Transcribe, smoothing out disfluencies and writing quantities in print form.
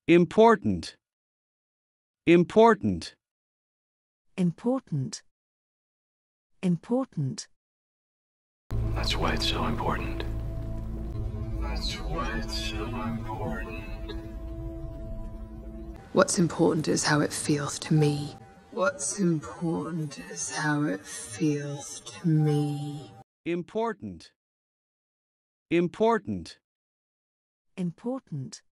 Important. Important. Important. Important. That's why it's so important. That's why it's so important. What's important is how it feels to me. What's important is how it feels to me. Important. Important. Important.